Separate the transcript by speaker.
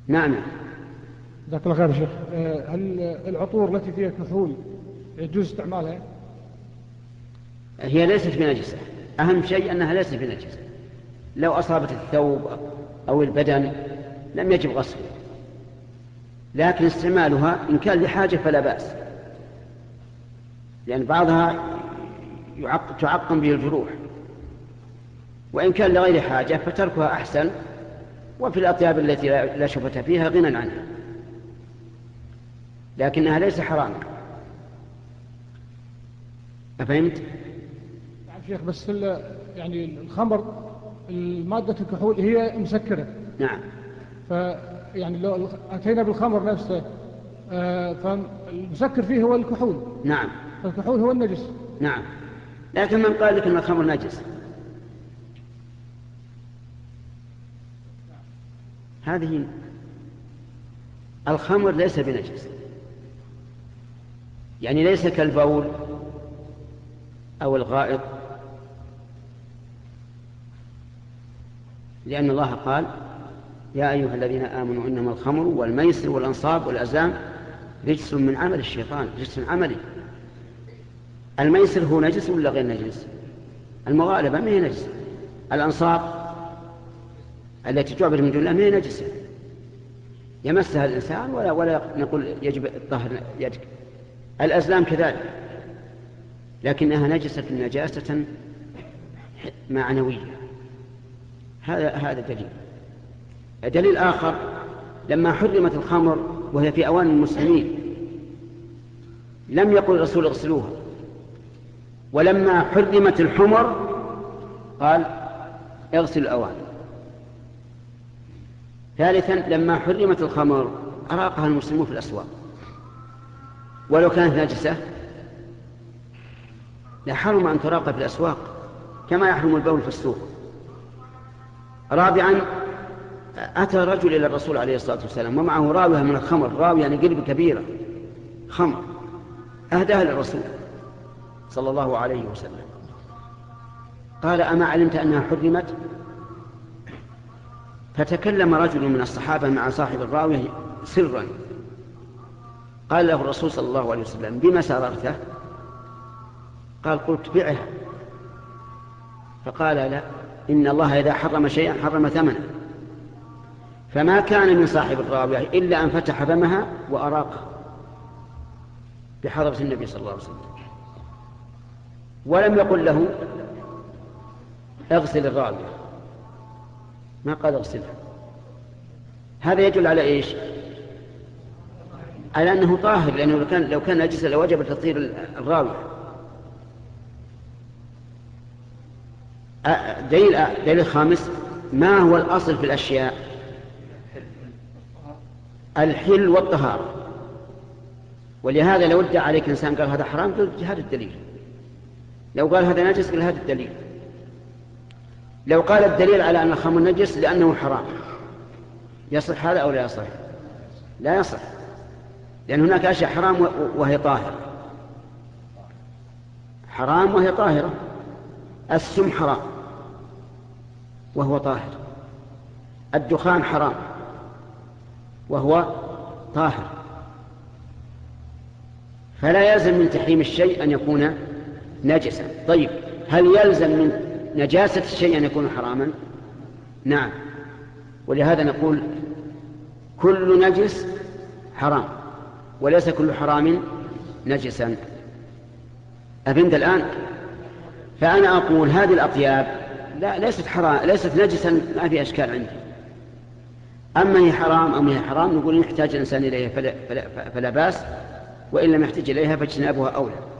Speaker 1: نعم.
Speaker 2: جزاك الله خير يا شيخ. هل العطور التي فيها كحول يجوز استعمالها؟
Speaker 1: هي ليست بنجسة، أهم شيء أنها ليست بنجسة. لو أصابت الثوب أو البدن لم يجب غسله، لكن استعمالها إن كان لحاجة فلا بأس، لأن بعضها تعقم به الجروح، وإن كان لغير حاجة فتركها أحسن. وفي الأطياب التي لا شبهة فيها غنى عنها، لكنها ليس حراما. أفهمت؟
Speaker 2: نعم شيخ، بس يعني الخمر المادة الكحول هي مسكرة.
Speaker 1: نعم.
Speaker 2: يعني لو أتينا بالخمر نفسه فالمسكر فيه هو الكحول.
Speaker 1: نعم.
Speaker 2: الكحول هو النجس.
Speaker 1: نعم، لكن من قال لك أن الخمر نجس؟ هذه الخمر ليس بنجس، يعني ليس كالبول أو الغائط، لأن الله قال يا أيها الذين آمنوا إنما الخمر والميسر والأنصاب والأزلام رجس من عمل الشيطان، رجس عملي. الميسر هو نجس ولا غير نجس؟ المغالبة ما هي نجس. الأنصاب التي تعبد من دون الله ما هي نجسة، يمسها الإنسان ولا نقول يجب الطهر يدك. الأزلام كذلك، لكنها نجسة نجاسة معنوية. هذا دليل. دليل آخر، لما حرمت الخمر وهي في أوان المسلمين لم يقل الرسول اغسلوها، ولما حرمت الحمر قال اغسل الأوان. ثالثا، لما حرمت الخمر أراقها المسلمون في الأسواق، ولو كانت نجسة لحرم أن تراق في الأسواق كما يحرم البول في السوق. رابعا، أتى رجل إلى الرسول عليه الصلاة والسلام ومعه راوية من الخمر، راوية يعني قلب كبيرة خمر، أهداها للرسول صلى الله عليه وسلم. قال أما علمت أنها حرمت؟ فتكلم رجل من الصحابة مع صاحب الراوية سرا، قال له الرسول صلى الله عليه وسلم بما سررته؟ قال قلت بعها. فقال لا، إن الله إذا حرم شيئا حرم ثمنه، فما كان من صاحب الراوية إلا أن فتح فمها وأراقها بحضرة النبي صلى الله عليه وسلم، ولم يقل له اغسل الراوية، ما قال اغسلها. هذا يدل على إيش؟ على أنه طاهر، لأنه لو كان نجسا لوجب تطهير الراوية. دليل خامس، ما هو الأصل في الأشياء؟ الحل والطهارة. ولهذا لو ادعى عليك إنسان قال هذا حرام قلت هذا الدليل، لو قال هذا نجس قال هذا الدليل. لو قال الدليل على أن الخمر نجس لأنه حرام، يصح هذا أو لا يصح؟ لا يصح، لأن هناك أشياء حرام وهي طاهرة، حرام وهي طاهرة. السم حرام وهو طاهر، الدخان حرام وهو طاهر، فلا يلزم من تحريم الشيء أن يكون نجسا. طيب، هل يلزم من نجاسة الشيء أن يكون حراما؟ نعم، ولهذا نقول كل نجس حرام وليس كل حرام نجسا. أفهمت الآن؟ فأنا أقول هذه الأطياب ليست حرام، ليست نجسا، ما في أشكال عندي. أما هي حرام أم هي حرام نقول إن يحتاج الإنسان إليها فلا بأس، وإن لم يحتاج إليها فاجتنابها أولى.